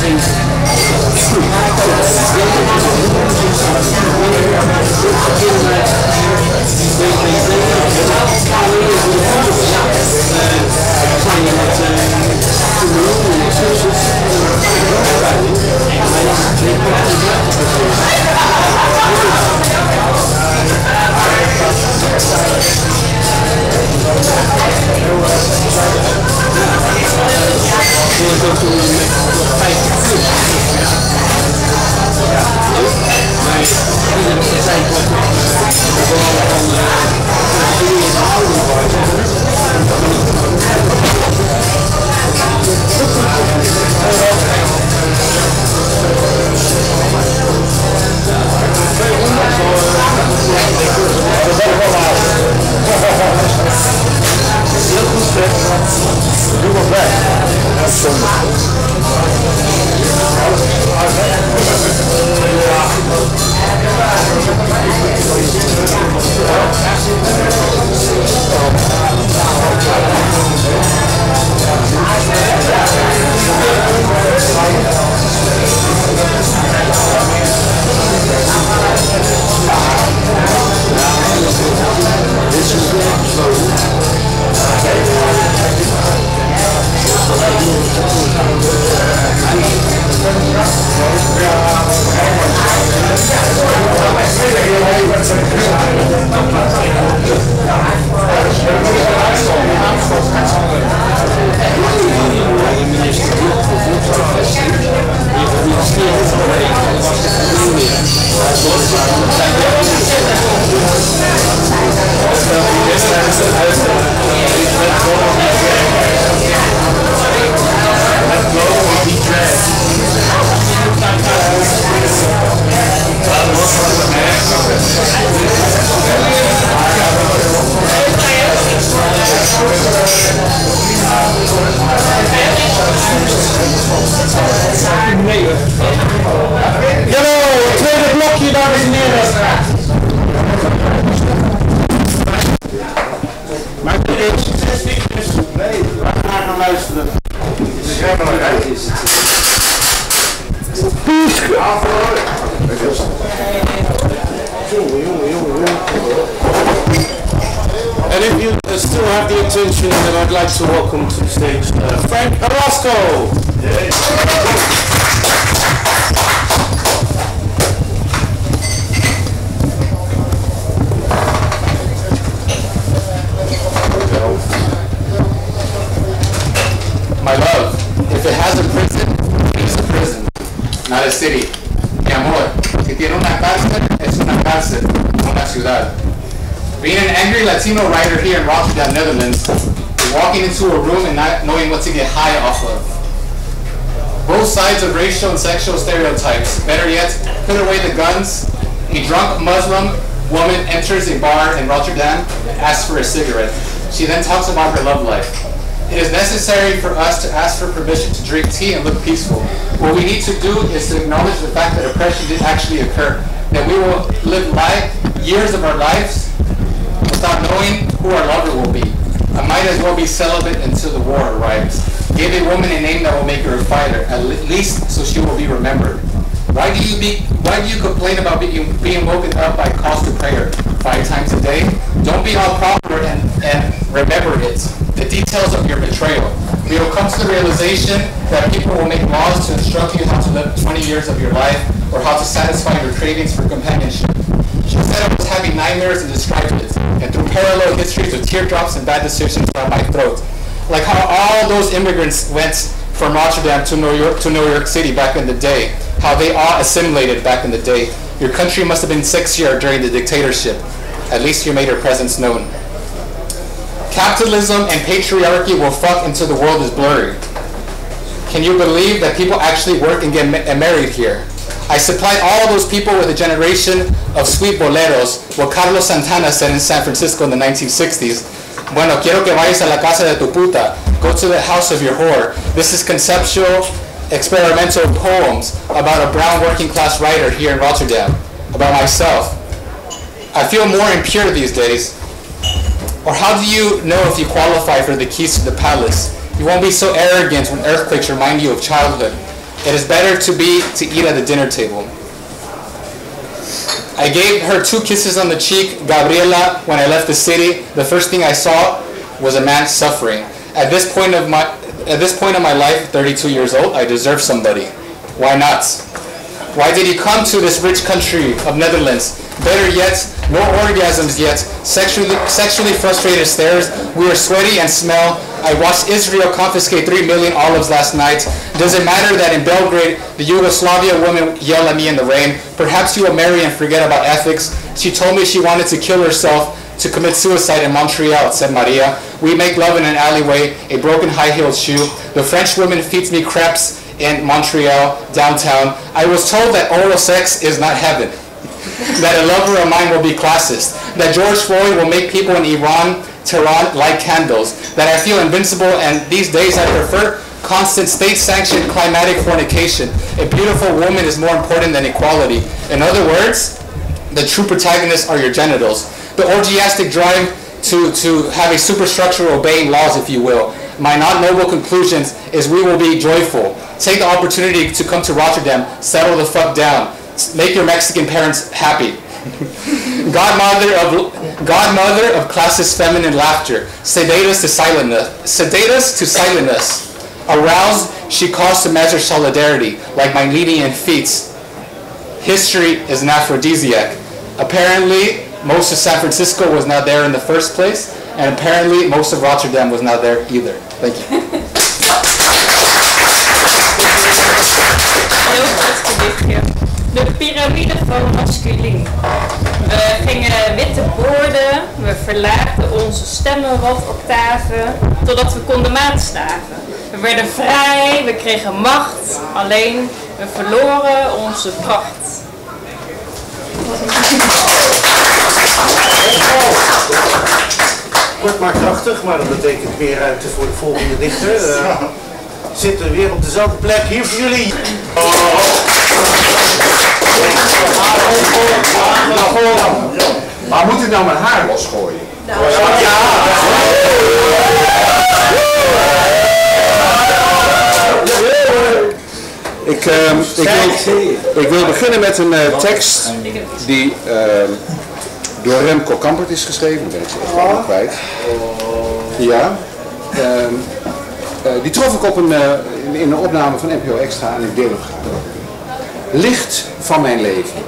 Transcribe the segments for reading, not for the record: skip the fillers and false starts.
And if you still have the attention, then I'd like to welcome to the stage Frank Orozco. My love, if it has a prison, it's a prison, not a city. Mi amor, si tiene una cárcel, es una cárcel, no una ciudad. Being an angry Latino writer here in Rotterdam, Netherlands, is walking into a room and not knowing what to get high off of. Both sides of racial and sexual stereotypes. Better yet, put away the guns. A drunk Muslim woman enters a bar in Rotterdam and asks for a cigarette. She then talks about her love life. It is necessary for us to ask for permission to drink tea and look peaceful. What we need to do is to acknowledge the fact that oppression did actually occur, that we will live years of our lives without knowing who our lover will be. I might as well be celibate until the war arrives. Give a woman a name that will make her a fighter, at least so she will be remembered. Why do you complain about being woken up by calls to prayer 5 times a day? Don't be all proper and remember it. The details of your betrayal. We will come to the realization that people will make laws to instruct you how to live 20 years of your life or how to satisfy your cravings for companionship. She said I was having nightmares and described it, and through parallel histories of teardrops and bad decisions down my throat. Like how all those immigrants went from Rotterdam to New York City back in the day, how they all assimilated back in the day. Your country must have been sexier during the dictatorship. At least you made your presence known. Capitalism and patriarchy will fuck until the world is blurry. Can you believe that people actually work and get married here? I supplied all of those people with a generation of sweet boleros, what Carlos Santana said in San Francisco in the 1960s. Bueno, quiero que vayas a la casa de tu puta. Go to the house of your whore. This is conceptual, experimental poems about a brown working class writer here in Rotterdam, about myself. I feel more impure these days. Or how do you know if you qualify for the keys to the palace? You won't be so arrogant when earthquakes remind you of childhood. It is better to eat at the dinner table. I gave her 2 kisses on the cheek, Gabriela, when I left the city. The first thing I saw was a man suffering. At this point of my life, 32 years old, I deserve somebody. Why not? Why did he come to this rich country of Netherlands? Better yet, no orgasms yet, sexually frustrated stares, we were sweaty and smell. I watched Israel confiscate 3 million olives last night. Does it matter that in Belgrade, the Yugoslavia woman yelled at me in the rain? Perhaps you will marry and forget about ethics. She told me she wanted to kill herself to commit suicide in Montreal, said Maria. We make love in an alleyway, a broken high-heeled shoe. The French woman feeds me crepes in Montreal, downtown. I was told that oral sex is not heaven. That a lover of mine will be classist. That George Floyd will make people in Iran, Tehran light candles. That I feel invincible, and these days I prefer constant state-sanctioned climatic fornication. A beautiful woman is more important than equality. In other words, the true protagonists are your genitals. The orgiastic drive to have a superstructure obeying laws, if you will. My non-noble conclusions is we will be joyful. Take the opportunity to come to Rotterdam, settle the fuck down. Make your Mexican parents happy. Godmother of classist feminine laughter. Sedate us to silentness. Aroused, she calls to measure solidarity, like my lenient feats. History is an aphrodisiac. Apparently, most of San Francisco was not there in the first place, and apparently most of Rotterdam was not there either. Thank you. Heel goed gedichtje. De piramide van masculien. We gingen witte boorden, we verlaagden onze stemmen wat octaven, totdat we konden maatstaven. We werden vrij, we kregen macht, alleen we verloren onze pracht. Kort maar krachtig, maar dat betekent meer ruimte voor de volgende dichter. Zitten we weer op dezelfde plek, hier voor jullie. Maar moet ik nou mijn haar losgooien? Ik wil beginnen met een tekst die door Remco Kampert is geschreven. Dat ben ik ze echt helemaal kwijt. Ja. Die trof ik op in een opname van NPO Extra en ik deel hem graag. Licht van mijn leven.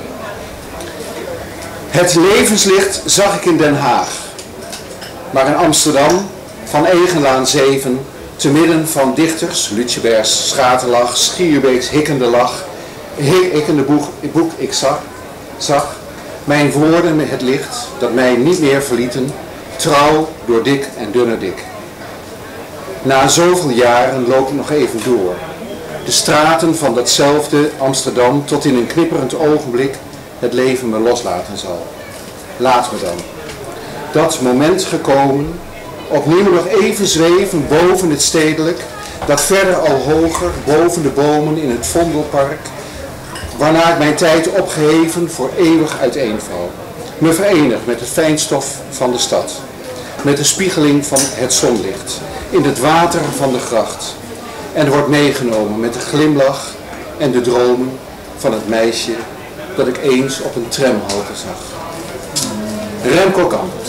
Het levenslicht zag ik in Den Haag. Maar in Amsterdam, van Egenlaan 7, te midden van dichters, Lutjebergs schaterlach, Schierbeeks hikkende lach, hikkende boek ik zag mijn woorden met het licht dat mij niet meer verlieten, trouw door dik en dunne dik. Na zoveel jaren loop ik nog even door. De straten van datzelfde Amsterdam tot in een knipperend ogenblik het leven me loslaten zal. Laat me dan. Dat moment gekomen, opnieuw nog even zweven boven het stedelijk, dat verder al hoger boven de bomen in het Vondelpark, waarna ik mijn tijd opgeheven voor eeuwig uiteenval. Me verenig met het fijnstof van de stad, met de spiegeling van het zonlicht, in het water van de gracht. En wordt meegenomen met de glimlach en de dromen van het meisje dat ik eens op een tramhalte zag. Remco Kampert.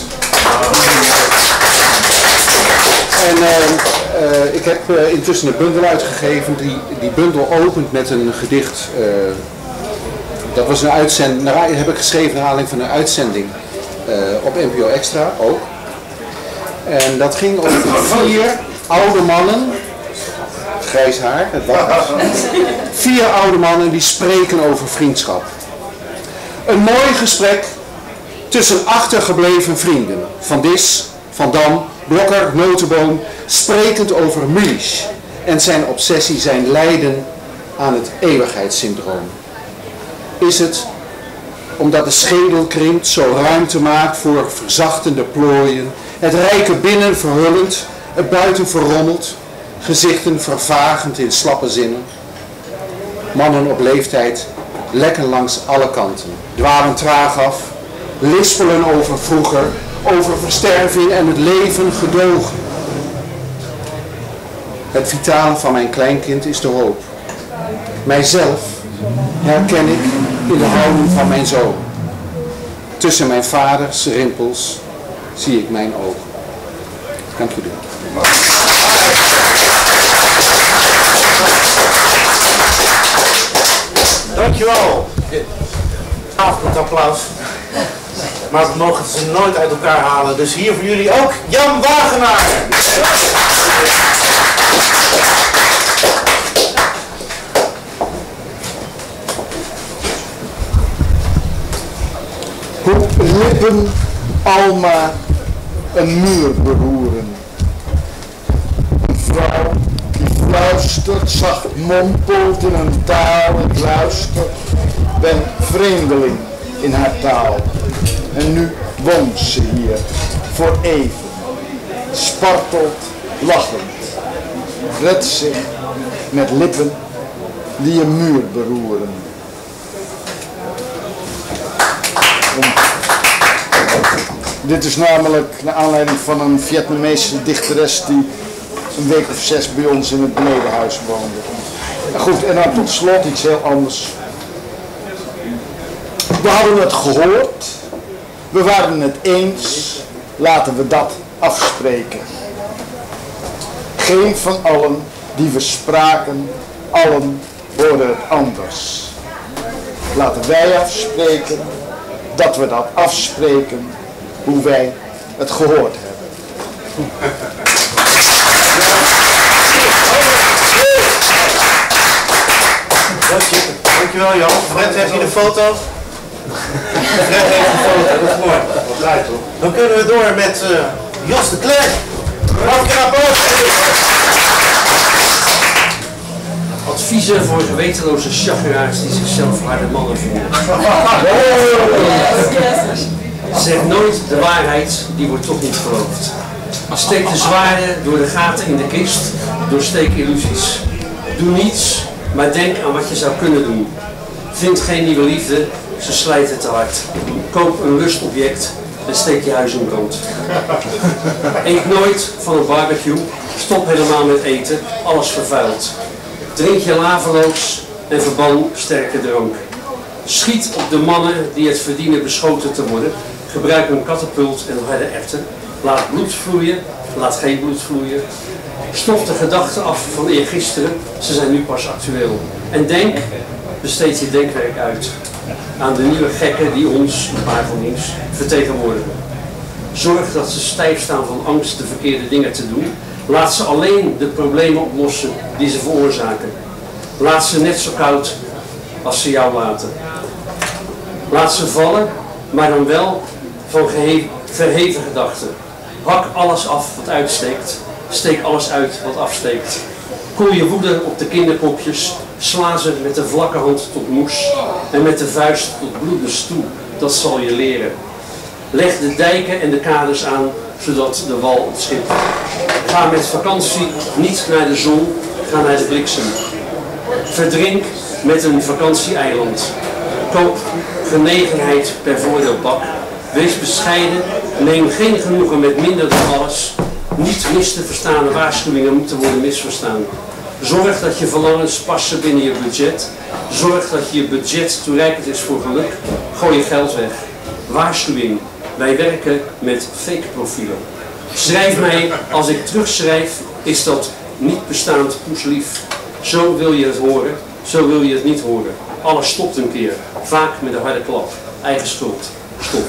En ik heb intussen een bundel uitgegeven. Die bundel opent met een gedicht. Dat was een uitzending, heb ik geschreven naar aanleiding van een uitzending op NPO Extra ook. En dat ging over 4 oude mannen, grijs haar, het wacht. 4 oude mannen die spreken over vriendschap. Een mooi gesprek tussen achtergebleven vrienden. Van Dis, Van Dam, Blokker, Notenboom, sprekend over Mulisch en zijn obsessie, zijn lijden aan het eeuwigheidssyndroom. Is het omdat de schedel krimpt, zo ruimte maakt voor verzachtende plooien, het rijke binnen verhullend, het buiten verrommeld, gezichten vervagend in slappe zinnen. Mannen op leeftijd lekken langs alle kanten, dwalen traag af, lispelen over vroeger, over versterving en het leven gedogen. Het vitale van mijn kleinkind is de hoop. Mijzelf herken ik in de houding van mijn zoon. Tussen mijn vaders rimpels zie ik mijn ogen. Dank jullie wel. Dankjewel. Avond applaus. Maar we mogen ze nooit uit elkaar halen. Dus hier voor jullie ook Jan Wagenaar. Hoe lippen Alma een muur beroeren. Een vrouw die fluistert, zacht mompelt in een taal, ik luister, ben vreemdeling in haar taal. En nu woont ze hier, voor even, spartelt, lachend, redt zich met lippen die een muur beroeren. Dit is namelijk naar aanleiding van een Vietnamese dichteres die een week of 6 bij ons in het benedenhuis woonde. En goed, en dan tot slot iets heel anders. We hadden het gehoord, we waren het eens, laten we dat afspreken. Geen van allen die we spraken, allen hoorden het anders. Laten wij afspreken, dat we dat afspreken, hoe wij het gehoord hebben. Dankjewel Jan. Fred, heb je de foto? Fred heeft de foto, dat is mooi. Wat draait hoor. Dan kunnen we door met Jos de Klerk. Mag ik een applaus? Adviezen voor gewetenloze chageraars die zichzelf harde mannen voelen. Zeg nooit de waarheid, die wordt toch niet geloofd. Steek de zwaarden door de gaten in de kist, doorsteek illusies. Doe niets, maar denk aan wat je zou kunnen doen. Vind geen nieuwe liefde, ze slijten te hard. Koop een lustobject en steek je huis in brand. Eet nooit van een barbecue, stop helemaal met eten, alles vervuilt. Drink je laveloos en verban sterke drank. Schiet op de mannen die het verdienen beschoten te worden. Gebruik een katapult en harde erwten. Laat bloed vloeien, laat geen bloed vloeien. Stof de gedachten af van eergisteren, ze zijn nu pas actueel. En denk, besteed je denkwerk uit aan de nieuwe gekken die ons, een paar van links, vertegenwoordigen. Zorg dat ze stijf staan van angst de verkeerde dingen te doen. Laat ze alleen de problemen oplossen die ze veroorzaken. Laat ze net zo koud als ze jou laten. Laat ze vallen, maar dan wel van verheven gedachten. Hak alles af wat uitsteekt. Steek alles uit wat afsteekt. Koel je woede op de kinderkopjes. Sla ze met de vlakke hand tot moes. En met de vuist tot bloedens toe. Dat zal je leren. Leg de dijken en de kaders aan, zodat de wal ontschipt. Ga met vakantie niet naar de zon, ga naar de bliksem. Verdrink met een vakantieeiland. Koop genegenheid per voordeelpak. Wees bescheiden, neem geen genoegen met minder dan alles. Niet mis te verstaande waarschuwingen moeten worden misverstaan. Zorg dat je verlangens passen binnen je budget. Zorg dat je budget toereikend is voor geluk. Gooi je geld weg. Waarschuwing. Wij werken met fake profielen. Schrijf mij, als ik terugschrijf, is dat niet bestaand poeslief. Zo wil je het horen, zo wil je het niet horen. Alles stopt een keer, vaak met een harde klap. Eigen schuld. Stop.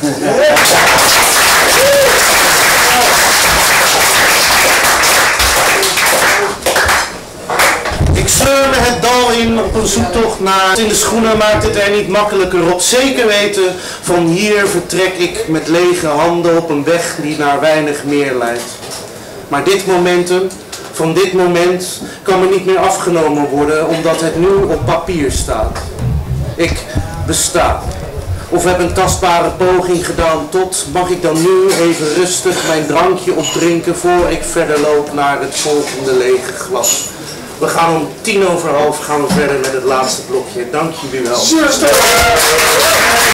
Ik sleurde het dal in op een zoektocht naar. In de schoenen maakt het er niet makkelijker op. Zeker weten, van hier vertrek ik met lege handen op een weg die naar weinig meer leidt. Maar dit momentum, van dit moment, kan me niet meer afgenomen worden, omdat het nu op papier staat. Ik besta. Of heb een tastbare poging gedaan tot, mag ik dan nu even rustig mijn drankje opdrinken voor ik verder loop naar het volgende lege glas. We gaan om 11:10 gaan we verder met het laatste blokje. Dank jullie wel.